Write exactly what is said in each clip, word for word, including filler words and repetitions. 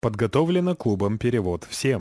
Подготовлено клубом «Перевод всем».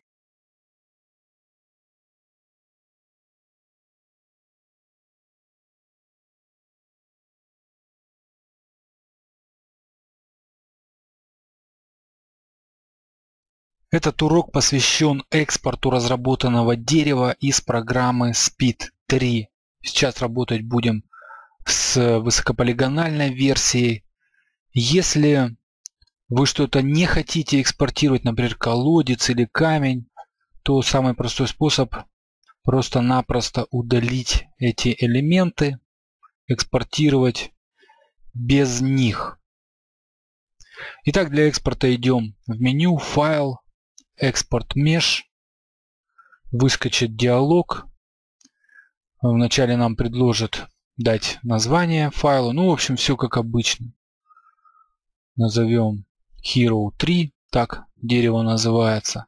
Этот урок посвящен экспорту разработанного дерева из программы спид три. Сейчас работать будем с высокополигональной версией. Если вы что-то не хотите экспортировать, например, колодец или камень, то самый простой способ просто-напросто удалить эти элементы, экспортировать без них. Итак, для экспорта идем в меню «Файл», «Экспорт Mesh», выскочит диалог. Вначале нам предложат дать название файлу. Ну, в общем, все как обычно. Назовем Hero три, так дерево называется.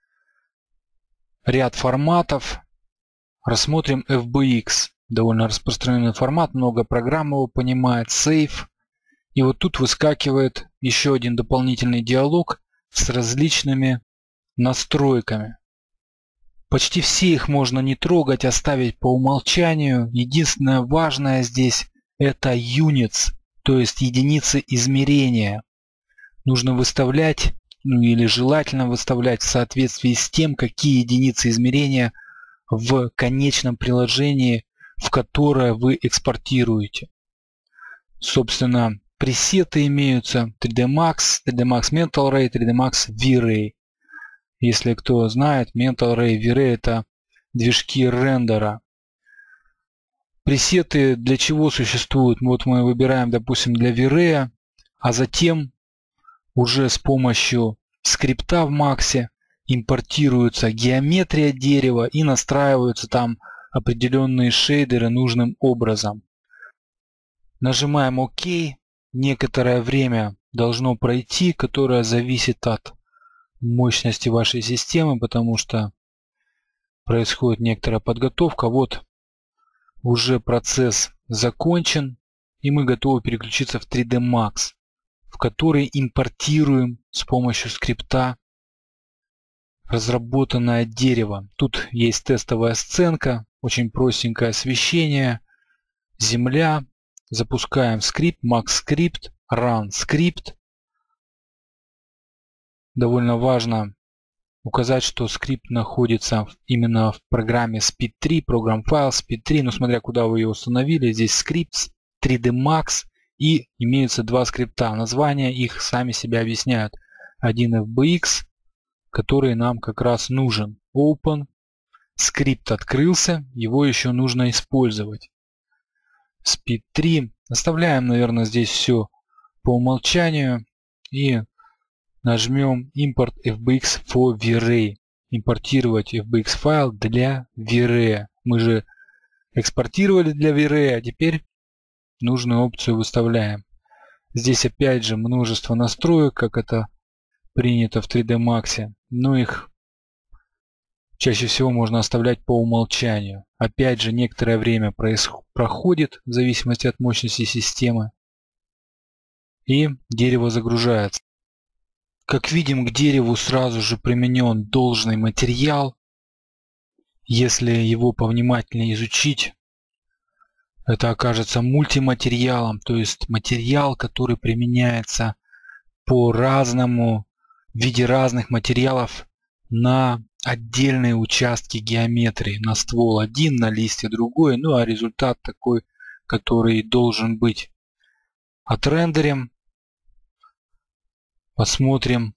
Ряд форматов. Рассмотрим эф би икс. Довольно распространенный формат, много программ его понимает. Save. И вот тут выскакивает еще один дополнительный диалог с различными настройками. Почти все их можно не трогать, оставить по умолчанию. Единственное важное здесь это units, то есть единицы измерения. Нужно выставлять, ну или желательно выставлять в соответствии с тем, какие единицы измерения в конечном приложении, в которое вы экспортируете. Собственно, пресеты имеются три дэ Max, три дэ Max Mental Ray, три дэ Max V-Ray. Если кто знает, Mental Ray, V-Ray это движки рендера. Пресеты для чего существуют? Вот мы выбираем, допустим, для V-Ray, а затем уже с помощью скрипта в Max импортируется геометрия дерева и настраиваются там определенные шейдеры нужным образом. Нажимаем ОК. Некоторое время должно пройти, которое зависит от мощности вашей системы, потому что происходит некоторая подготовка. Вот уже процесс закончен, и мы готовы переключиться в три дэ Max, в который импортируем с помощью скрипта разработанное дерево. Тут есть тестовая сценка, очень простенькое освещение, земля. Запускаем скрипт, MaxScript, Run Script. Довольно важно указать, что скрипт находится именно в программе спид три, программ файл спид три, но смотря куда вы ее установили, здесь скрипт, три дэ Max и имеются два скрипта. Названия их сами себя объясняют. Один эф би икс, который нам как раз нужен. Open. Скрипт открылся, его еще нужно использовать. спид три. Оставляем, наверное, здесь все по умолчанию и нажмем Import эф би икс for V-Ray. Импортировать эф би икс файл для V-Ray. Мы же экспортировали для V-Ray, а теперь нужную опцию выставляем. Здесь опять же множество настроек, как это принято в три дэ Max, но их чаще всего можно оставлять по умолчанию. Опять же, некоторое время проходит в зависимости от мощности системы. И дерево загружается. Как видим, к дереву сразу же применен должный материал. Если его повнимательнее изучить, это окажется мультиматериалом, то есть материал, который применяется по-разному, в виде разных материалов на отдельные участки геометрии, на ствол один, на листья другой, ну а результат такой, который должен быть. Отрендерим, посмотрим,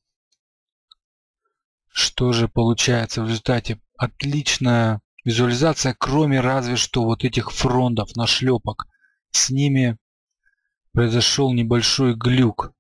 что же получается в результате. Отличная визуализация, кроме разве что вот этих фронтов, нашлепок. С ними произошел небольшой глюк.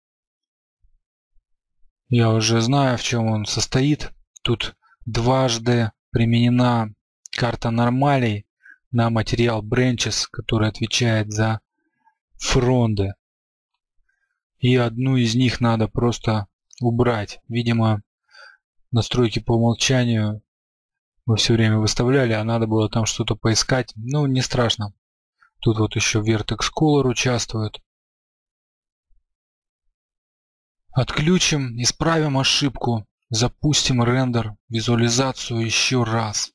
Я уже знаю, в чем он состоит. Тут дважды применена карта нормалей на материал Branches, который отвечает за фронды. И одну из них надо просто убрать. Видимо, настройки по умолчанию мы все время выставляли, а надо было там что-то поискать. Ну, не страшно. Тут вот еще Vertex Color участвует. Отключим, исправим ошибку, запустим рендер, визуализацию еще раз.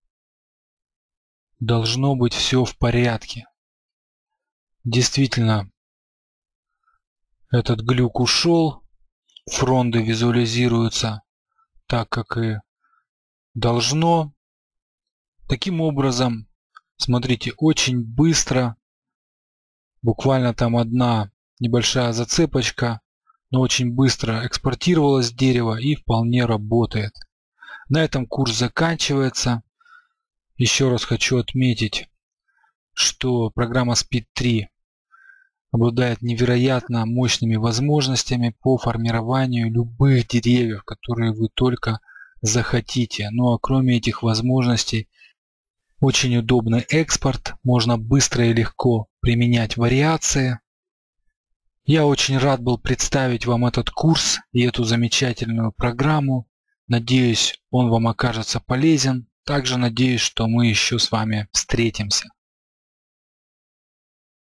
Должно быть все в порядке. Действительно, этот глюк ушел, фронты визуализируются так, как и должно. Таким образом, смотрите, очень быстро, буквально там одна небольшая зацепочка, но очень быстро экспортировалось дерево и вполне работает. На этом курс заканчивается. Еще раз хочу отметить, что программа спид три обладает невероятно мощными возможностями по формированию любых деревьев, которые вы только захотите. Ну а кроме этих возможностей, очень удобный экспорт, можно быстро и легко применять вариации. Я очень рад был представить вам этот курс и эту замечательную программу. Надеюсь, он вам окажется полезен. Также надеюсь, что мы еще с вами встретимся.